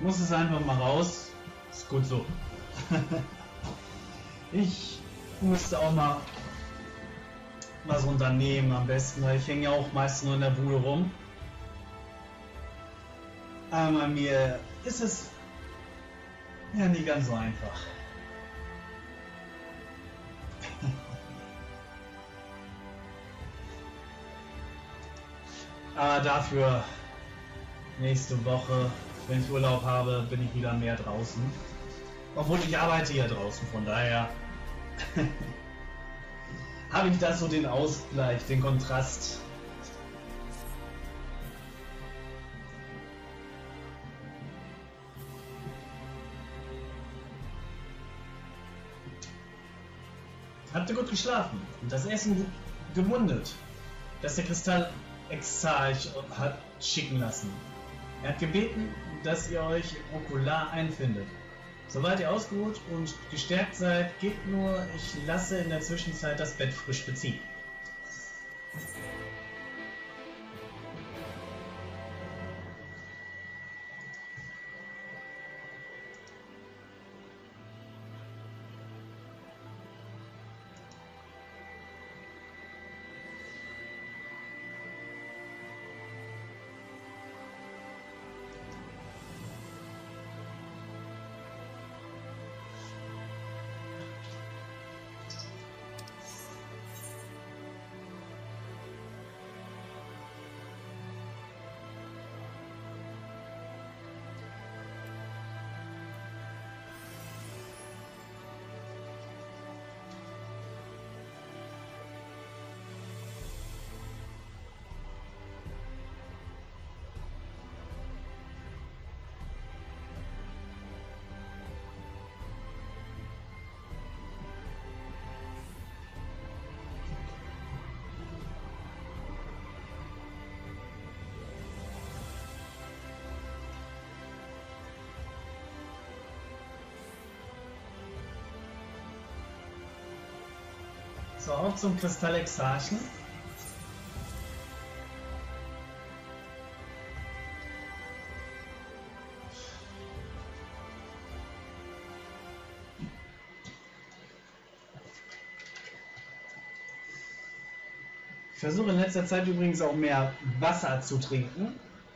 Muss es einfach mal raus. Ist gut so. Ich müsste auch mal was unternehmen am besten, weil ich hänge ja auch meist nur in der Bude rum. Aber mir ist es ja nicht ganz so einfach. Aber dafür nächste Woche, wenn ich Urlaub habe, bin ich wieder mehr draußen. Obwohl ich arbeite ja draußen, von daher habe ich da so den Ausgleich, den Kontrast. Habt ihr gut geschlafen und das Essen gemundet, das der Kristall-Exarch hat schicken lassen. Er hat gebeten, dass ihr euch im Okular einfindet. Sobald ihr ausgeruht und gestärkt seid, geht nur, ich lasse in der Zwischenzeit das Bett frisch beziehen. So, auch zum Kristall-Exarchen. Ich versuche in letzter Zeit übrigens auch mehr Wasser zu trinken.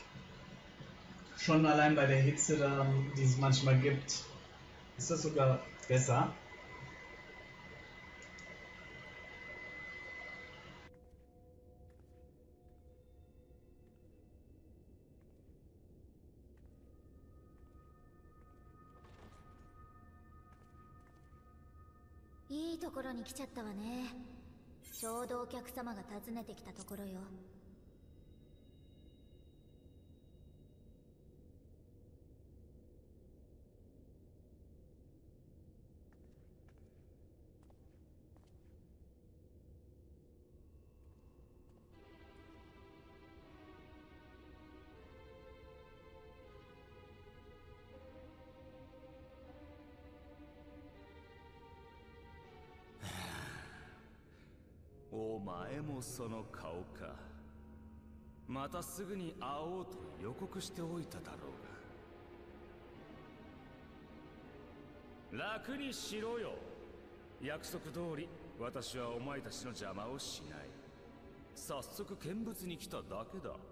Schon allein bei der Hitze, die es manchmal gibt, ist das sogar besser. いいところに来ちゃったわね。ちょうどお客様が訪ねてきたところよ。 お前もその顔か。またすぐに会おうと予告しておいただろうが。楽にしろよ。約束通り私はお前たちの邪魔をしない。早速見物に来ただけだ。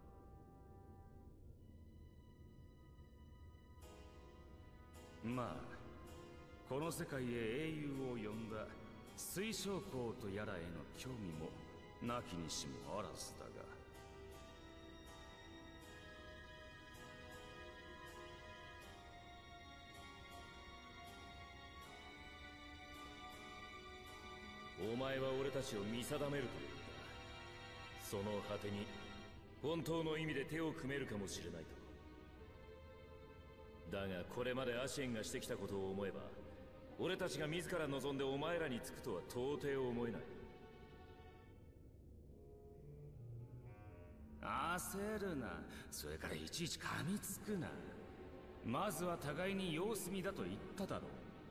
まあこの世界へ英雄を呼んだ水晶校とやらへの興味もなきにしもあらずだが。お前は俺たちを見定めると言った。その果てに本当の意味で手を組めるかもしれないと。だがこれまでアシェンがしてきたことを思えば、俺たちが自ら望んでお前らにつくとは到底思えない。焦るな。それからいちいち噛みつくな。まずは互いに様子見だと言っただろ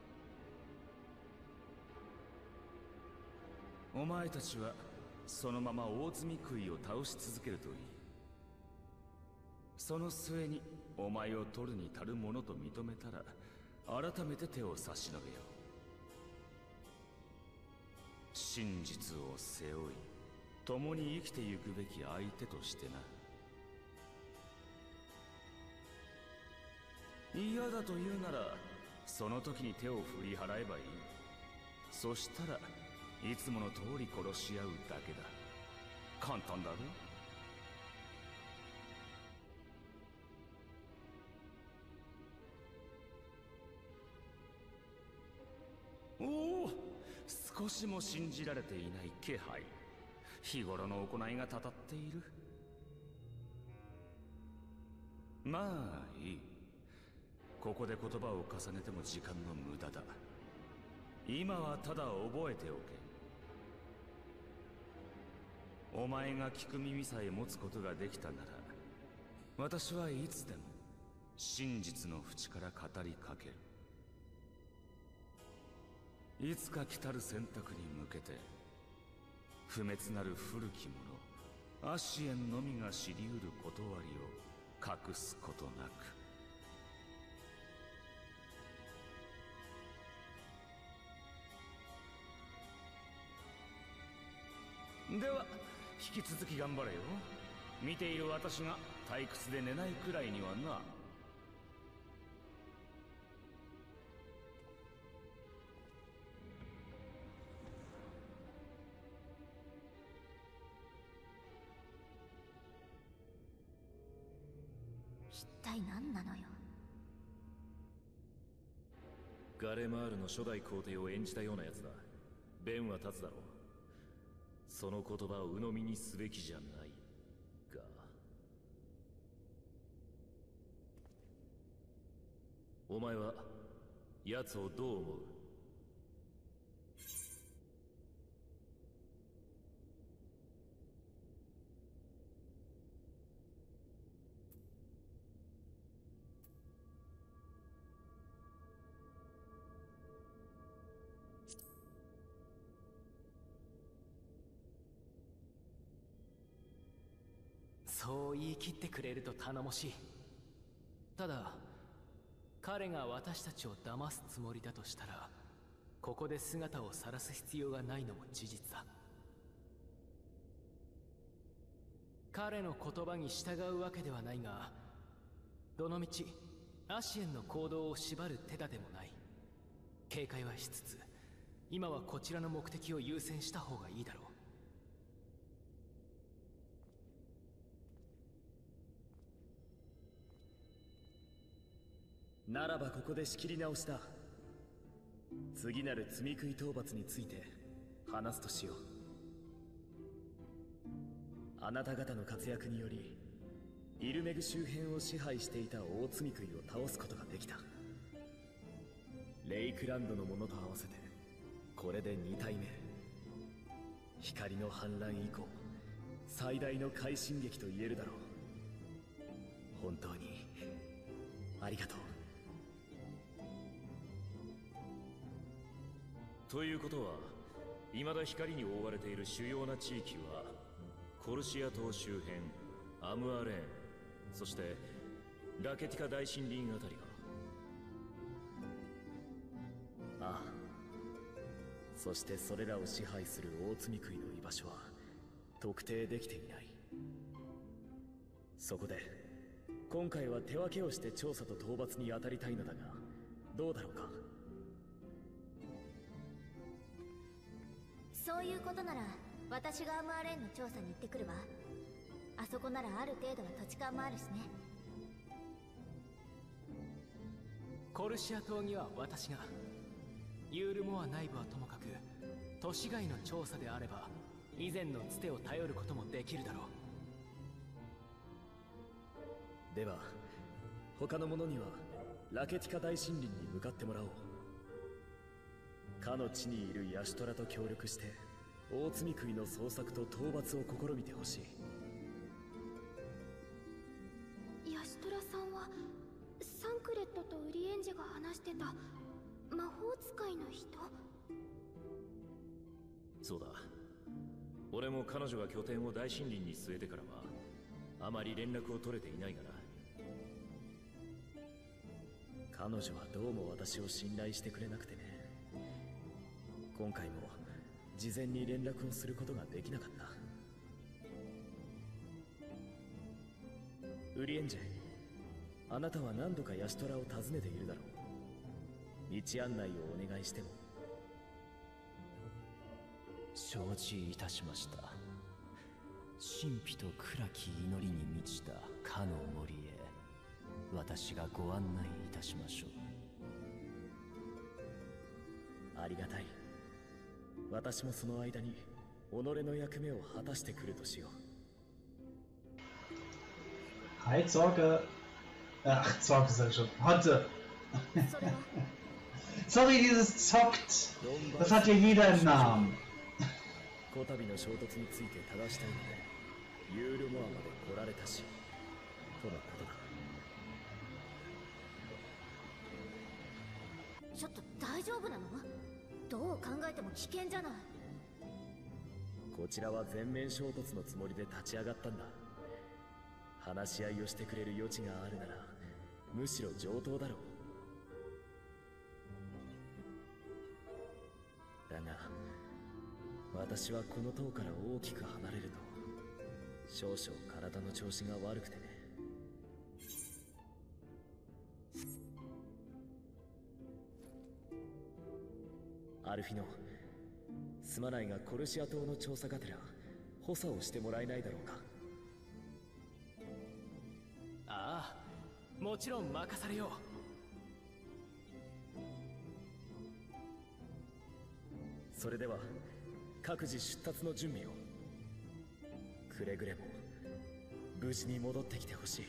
う。お前たちはそのまま大積み食いを倒し続けるといい。その末にお前を取るに足るものと認めたら改めて手を差し伸べよう。真実を背負い共に生きてゆくべき相手としてな。嫌だと言うならその時に手を振り払えばいい。そしたらいつもの通り殺し合うだけだ。簡単だろ。おお、少しも信じられていない気配。日頃の行いがたたっている。まあいい。ここで言葉を重ねても時間の無駄だ。今はただ覚えておけ。お前が聞く耳さえ持つことができたなら、私はいつでも真実の淵から語りかける。いつか来たる選択に向けて、不滅なる古き者アシエンのみが知りうる断りを隠すことなく。では引き続き頑張れよ。見ている私が退屈で寝ないくらいにはな。 一体何なのよ。 ガレマールの初代皇帝を演じたようなやつだ。弁は立つだろう。その言葉を鵜呑みにすべきじゃないが。お前は奴をどう思う？ そう言い切ってくれると頼もしい。ただ彼が私たちを騙すつもりだとしたら、ここで姿を晒す必要がないのも事実だ。彼の言葉に従うわけではないが、どのみちアシエンの行動を縛る手立てもない。警戒はしつつ、今はこちらの目的を優先した方がいいだろう。 ならばここで仕切り直しだ。次なる罪食い討伐について話すとしよう。あなた方の活躍によりイルメグ周辺を支配していた大罪食いを倒すことができた。レイクランドの者と合わせてこれで2体目。光の反乱以降最大の快進撃と言えるだろう。本当にありがとう。ということは、未だ光に覆われている主要な地域はコルシア島周辺、アムアレーン、そしてラケティカ大森林あたりが。ああ、そしてそれらを支配する大罪食いの居場所は特定できていない。そこで今回は手分けをして調査と討伐に当たりたいのだが、どうだろうか。 そういうことなら私がアムアレーンの調査に行ってくるわ。あそこならある程度は土地勘もあるしね。 コルシア島には私が、ユールモア内部はともかく都市外の調査であれば以前のつてを頼ることもできるだろう。 では他の者にはラケティカ大森林に向かってもらおう。かの地にいるヤシュトラと協力して大罪食いの捜索と討伐を試みてほしい。 ヤシュトラさんはサンクレットとウリエンジェが話してた魔法使いの人？ そうだ。俺も彼女が拠点を大森林に据えてからはあまり連絡を取れていないがな。 彼女はどうも私を信頼してくれなくてね。今回も事前に連絡をすることができなかった。ウリエンジェ、あなたは何度かヤシトラを訪ねているだろう。道案内をお願いしても。 承知いたしました。神秘と暗き祈りに満ちたかの森へ私がご案内いたしましょう。ありがたい。私もその間に己の役目を果たしてくるとしよう。はい、Zorke. Ach, Zorke sag ich schon. Hotte. Sorry, dieses zockt. Das hat ja jeder im Namen. こたびの衝突について正したいので、ユールモアまで来られたし、とのことだ。 ちょっと大丈夫なの？どう考えても危険じゃない。 こちらは全面衝突のつもりで立ち上がったんだ。話し合いをしてくれる余地があるなら、むしろ上等だろう。だが、私はこの塔から大きく離れると少々体の調子が悪くてね。アルフィノ、すまないがコルシア島の調査がてら補佐をしてもらえないだろうか。 ああ、もちろん任されよう。 それでは各自出立の準備を。くれぐれも無事に戻ってきてほしい。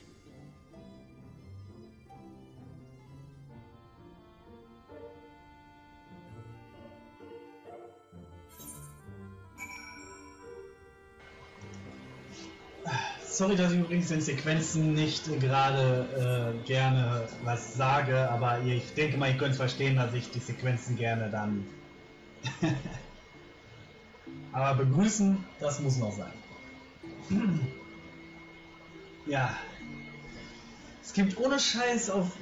Sorry, dass ich übrigens in Sequenzen nicht gerade gerne was sage, aber ich denke mal, ihr könnt verstehen, dass ich die Sequenzen gerne dann aber begrüßen, das muss noch sein. Ja. Es gibt ohne Scheiß auf...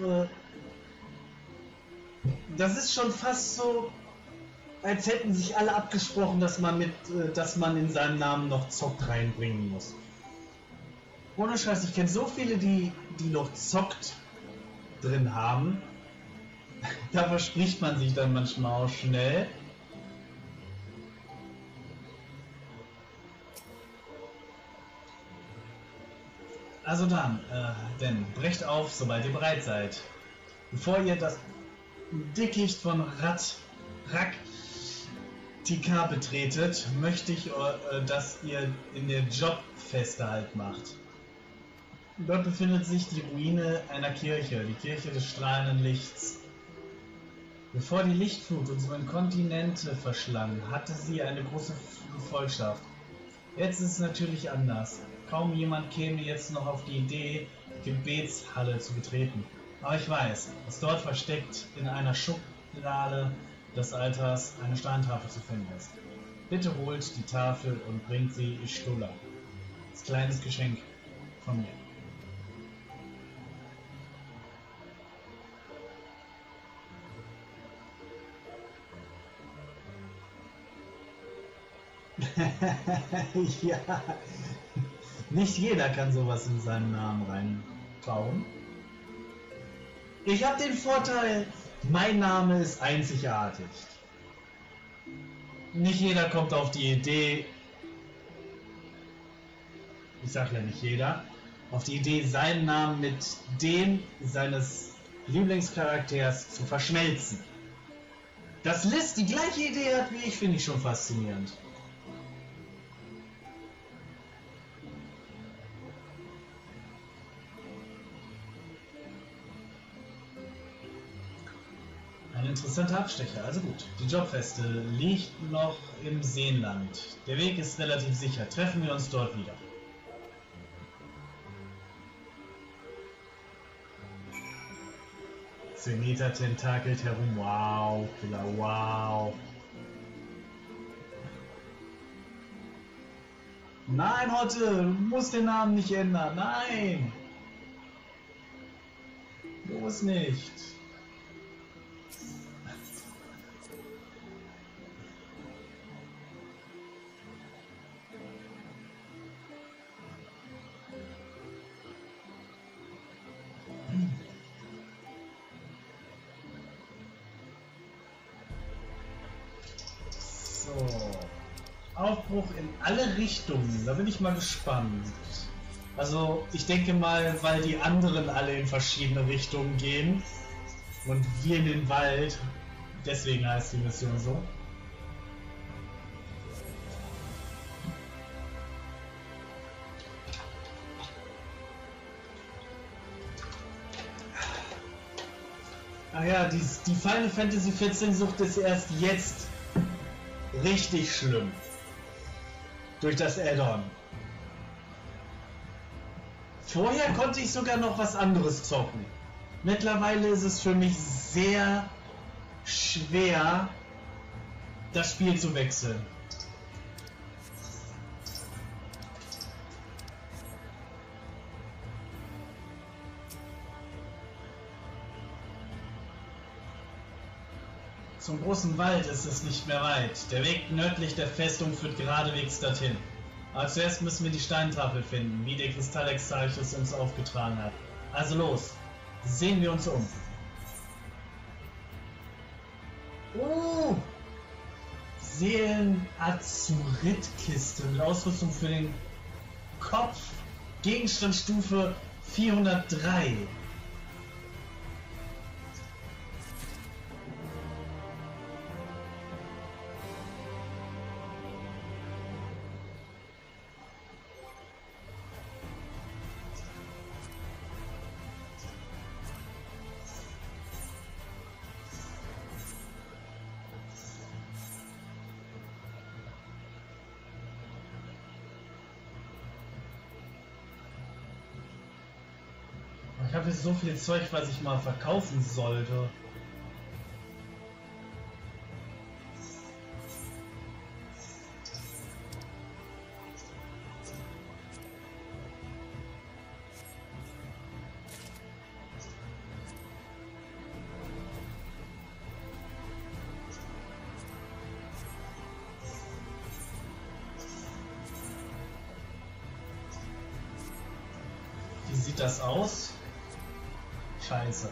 das ist schon fast so, als hätten sich alle abgesprochen, dass man in seinem Namen noch Zockt reinbringen muss. Ohne Scheiß, ich kenne so viele, die noch Zockt drin haben. Da verspricht man sich dann manchmal auch schnell. Also dann, denn brecht auf, sobald ihr bereit seid. Bevor ihr das Dickicht von Rak'tika betretet, möchte ich, dass ihr in der Jobfeste Halt macht. Dort befindet sich die Ruine einer Kirche, die Kirche des strahlenden Lichts. Bevor die Lichtflut unseren Kontinente verschlang, hatte sie eine große Gefolgschaft. Jetzt ist es natürlich anders. Kaum jemand käme jetzt noch auf die Idee, die Gebetshalle zu betreten. Aber ich weiß, dass dort versteckt in einer Schublade des Altars eine Steintafel zu finden ist. Bitte holt die Tafel und bringt sie Ishtola. Als kleines Geschenk von mir. Ja, nicht jeder kann sowas in seinen Namen reinbauen. Ich habe den Vorteil, mein Name ist einzigartig. Nicht jeder kommt auf die Idee, ich sage ja nicht jeder, auf die Idee, seinen Namen mit dem seines Lieblingscharakters zu verschmelzen. Dass Liz die gleiche Idee hat wie ich, finde ich schon faszinierend. Ein interessanter Abstecher, also gut. Die Jobfeste liegt noch im Seenland. Der Weg ist relativ sicher. Treffen wir uns dort wieder. Zenita tentakelt herum. Wow, Killer, wow. Nein, Hotte, du musst den Namen nicht ändern. Nein. Bloß nicht. So. Aufbruch in alle Richtungen. Da bin ich mal gespannt. Also, ich denke mal, weil die anderen alle in verschiedene Richtungen gehen und wir in den Wald. Deswegen heißt die Mission so. Ah ja, die Final Fantasy 14 Sucht ist erst jetzt richtig schlimm. Durch das Add-on. Vorher konnte ich sogar noch was anderes zocken. Mittlerweile ist es für mich sehr schwer, das Spiel zu wechseln. Zum großen Wald ist es nicht mehr weit. Der Weg nördlich der Festung führt geradewegs dorthin. Aber zuerst müssen wir die Steintafel finden, wie der Kristallexarchus uns aufgetragen hat. Also los, sehen wir uns um. Oh! Seelen-Azurit-Kiste mit Ausrüstung für den Kopf. Gegenstandsstufe 403. Ich habe jetzt so viel Zeug, was ich mal verkaufen sollte. Wie sieht das aus? Scheiße.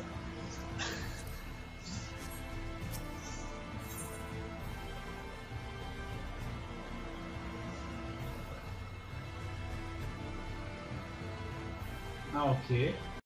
Ah, okay.